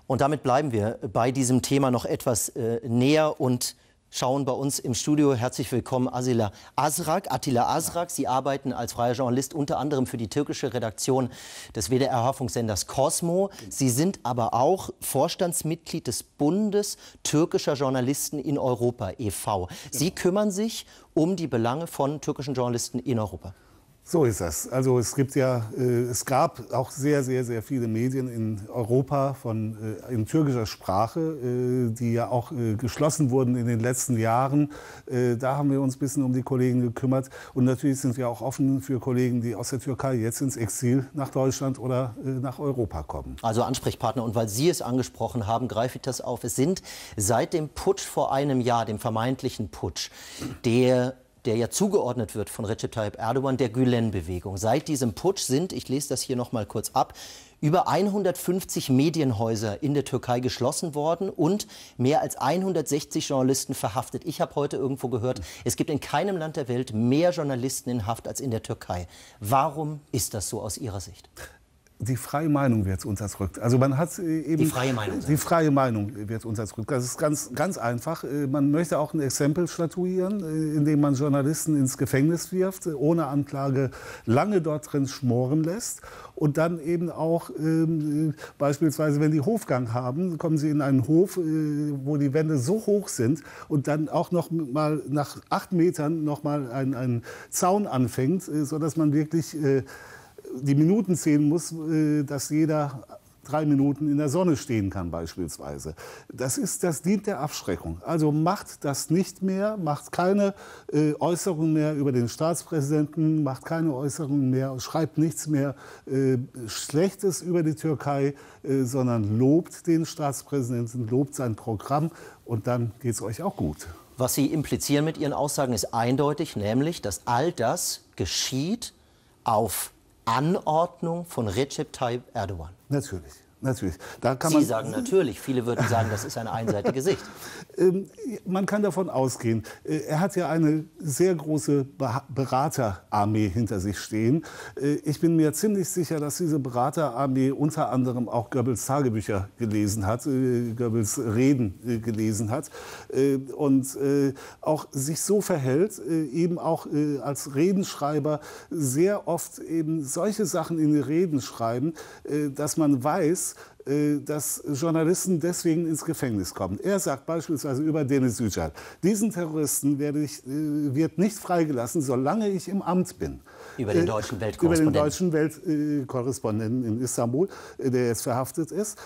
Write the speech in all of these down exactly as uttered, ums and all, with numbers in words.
Und damit bleiben wir bei diesem Thema noch etwas äh, näher und schauen bei uns im Studio. Herzlich willkommen, Attila Azrak. Attila Azrak, Sie arbeiten als freier Journalist unter anderem für die türkische Redaktion des W D R-Hörfunksenders Cosmo. Sie sind aber auch Vorstandsmitglied des Bundes türkischer Journalisten in Europa e V Sie kümmern sich um die Belange von türkischen Journalisten in Europa. So ist das. Also es gibt ja, äh, es gab auch sehr, sehr, sehr viele Medien in Europa von, äh, in türkischer Sprache, äh, die ja auch äh, geschlossen wurden in den letzten Jahren. Äh, da haben wir uns ein bisschen um die Kollegen gekümmert. Und natürlich sind wir auch offen für Kollegen, die aus der Türkei jetzt ins Exil nach Deutschland oder äh, nach Europa kommen. Also Ansprechpartner. Und weil Sie es angesprochen haben, greife ich das auf. Es sind seit dem Putsch vor einem Jahr, dem vermeintlichen Putsch, der der ja zugeordnet wird von Recep Tayyip Erdogan, der Gülen-Bewegung. Seit diesem Putsch sind, ich lese das hier noch mal kurz ab, über hundertfünfzig Medienhäuser in der Türkei geschlossen worden und mehr als hundertsechzig Journalisten verhaftet. Ich habe heute irgendwo gehört, es gibt in keinem Land der Welt mehr Journalisten in Haft als in der Türkei. Warum ist das so aus Ihrer Sicht? Die freie Meinung wird unterdrückt. Also man hat eben die freie Meinung. Die freie Meinung wird unterdrückt. Das ist ganz, ganz einfach. Man möchte auch ein Exempel statuieren, indem man Journalisten ins Gefängnis wirft, ohne Anklage lange dort drin schmoren lässt und dann eben auch ähm, beispielsweise, wenn die Hofgang haben, kommen sie in einen Hof, äh, wo die Wände so hoch sind und dann auch noch mal nach acht Metern noch mal ein, ein Zaun anfängt, äh, sodass man wirklich äh, die Minuten zählen muss, dass jeder drei Minuten in der Sonne stehen kann beispielsweise. Das, ist, das dient der Abschreckung. Also macht das nicht mehr, macht keine äh, Äußerungen mehr über den Staatspräsidenten, macht keine Äußerungen mehr, schreibt nichts mehr äh, Schlechtes über die Türkei, äh, sondern lobt den Staatspräsidenten, lobt sein Programm und dann geht es euch auch gut. Was Sie implizieren mit Ihren Aussagen ist eindeutig, nämlich, dass all das geschieht auf Anordnung von Recep Tayyip Erdogan. Natürlich, natürlich. Da kann Sie man sagen natürlich, viele würden sagen, das ist eine einseitige Sicht. Ähm, man kann davon ausgehen, äh, er hat ja eine sehr große Be- Beraterarmee hinter sich stehen. Äh, ich bin mir ziemlich sicher, dass diese Beraterarmee unter anderem auch Goebbels Tagebücher gelesen hat, äh, Goebbels Reden äh, gelesen hat äh, und äh, auch sich so verhält, äh, eben auch äh, als Redenschreiber sehr oft eben solche Sachen in die Reden schreiben, äh, dass man weiß, dass Journalisten deswegen ins Gefängnis kommen. Er sagt beispielsweise über Deniz Yücel, diesen Terroristen werde ich, wird nicht freigelassen, solange ich im Amt bin. Über den deutschen Weltkorrespondenten. Über den deutschen Weltkorrespondenten in Istanbul, der jetzt verhaftet ist.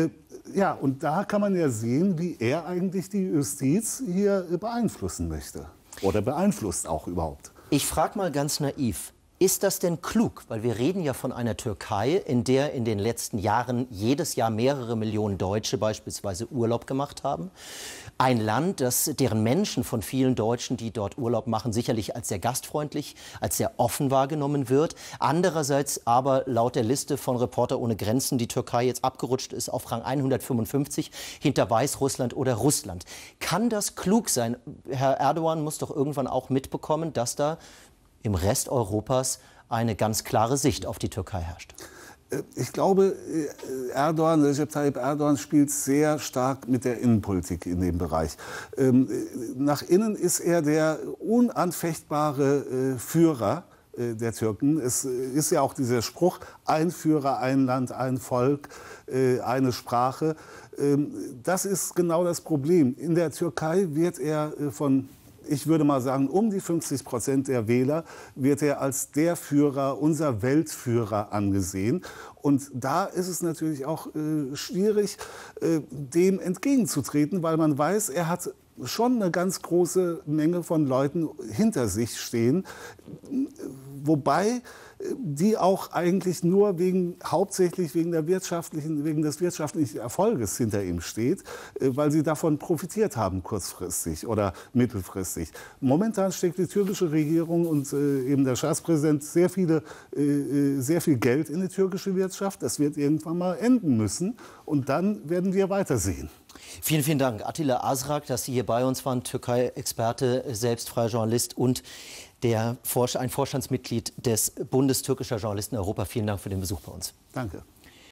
Ja, und da kann man ja sehen, wie er eigentlich die Justiz hier beeinflussen möchte. Oder beeinflusst auch überhaupt. Ich frage mal ganz naiv. Ist das denn klug? Weil wir reden ja von einer Türkei, in der in den letzten Jahren jedes Jahr mehrere Millionen Deutsche beispielsweise Urlaub gemacht haben. Ein Land, das deren Menschen von vielen Deutschen, die dort Urlaub machen, sicherlich als sehr gastfreundlich, als sehr offen wahrgenommen wird. Andererseits aber laut der Liste von Reporter ohne Grenzen die Türkei jetzt abgerutscht ist auf Rang hundertfünfundfünfzig hinter Weißrussland oder Russland. Kann das klug sein? Herr Erdogan muss doch irgendwann auch mitbekommen, dass da im Rest Europas eine ganz klare Sicht auf die Türkei herrscht. Ich glaube, Erdogan, Recep Tayyip Erdogan spielt sehr stark mit der Innenpolitik in dem Bereich. Nach innen ist er der unanfechtbare Führer der Türken. Es ist ja auch dieser Spruch, ein Führer, ein Land, ein Volk, eine Sprache. Das ist genau das Problem. In der Türkei wird er von, ich würde mal sagen, um die fünfzig Prozent der Wähler wird er als der Führer, unser Weltführer angesehen. Und da ist es natürlich auch äh, schwierig, äh, dem entgegenzutreten, weil man weiß, er hat schon eine ganz große Menge von Leuten hinter sich stehen, wobei die auch eigentlich nur wegen, hauptsächlich wegen, der wirtschaftlichen, wegen des wirtschaftlichen Erfolges hinter ihm steht, weil sie davon profitiert haben kurzfristig oder mittelfristig. Momentan steckt die türkische Regierung und äh, eben der Staatspräsident sehr, viele, äh, sehr viel Geld in die türkische Wirtschaft. Das wird irgendwann mal enden müssen und dann werden wir weitersehen. Vielen, vielen Dank, Attila Azrak, dass Sie hier bei uns waren, Türkei-Experte, selbst freier Journalist und der, ein Vorstandsmitglied des Bundes türkischer Journalisten in Europa. Vielen Dank für den Besuch bei uns. Danke.